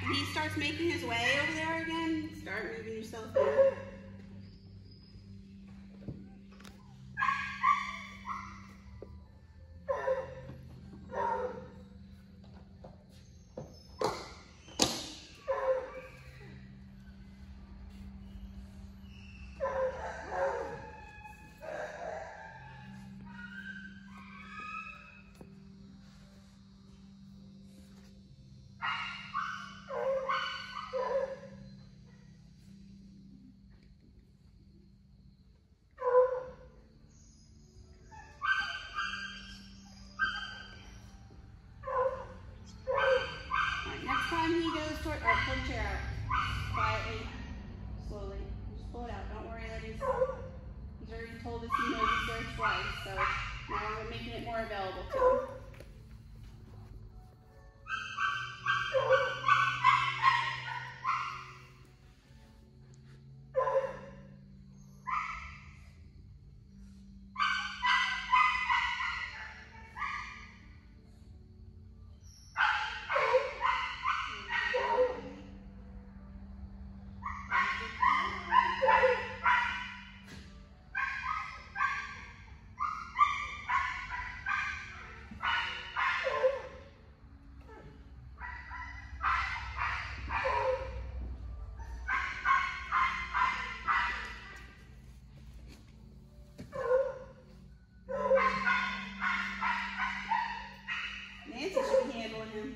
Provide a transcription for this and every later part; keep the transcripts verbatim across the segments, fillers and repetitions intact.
When he starts making his way over there again, start moving yourself in. Time he goes toward, or pull the chair out quietly, slowly. Just pull it out. Don't worry that he's, he's already told us he knows it's there twice, so now we're making it more available to him. Nancy should be handling him.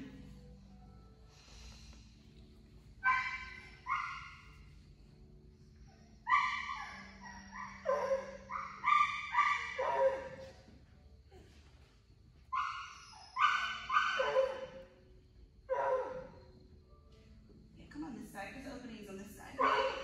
Yeah, come on this side. There's openings on this side.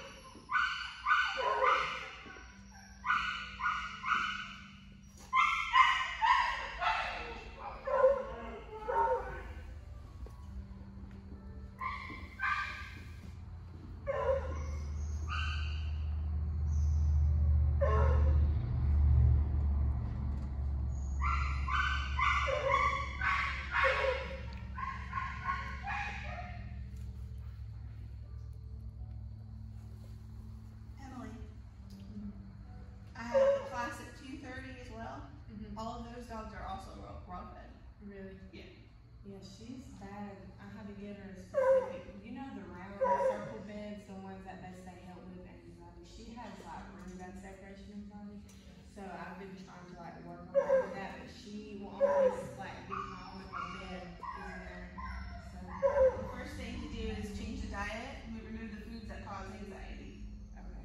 All of those dogs are also raw, raw fed. Really? Yeah. Yeah, she's bad. I had to get her a specific, you know the round circle beds, the ones that they say help with anxiety. She has like room bed separation anxiety. So I've been trying to like work on her with that, but she will always like be home if the bed isn't there. So The first thing to do is change the diet and we remove the foods that cause anxiety. okay.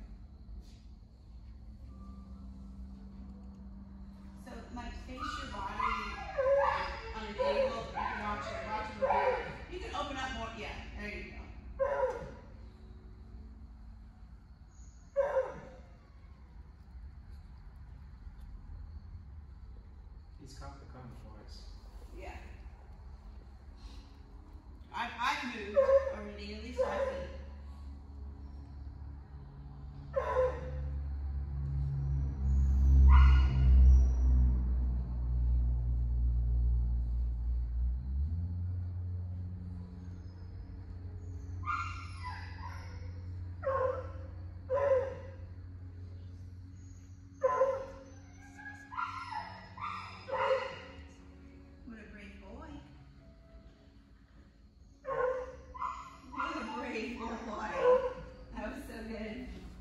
So like face your body on an angle. You can watch it. Watch it. You can open up more. Yeah, there you go. He's caught the cone for us. Yeah. I've, I've moved already at least five feet. What a brave boy. What a brave boy. That was so good.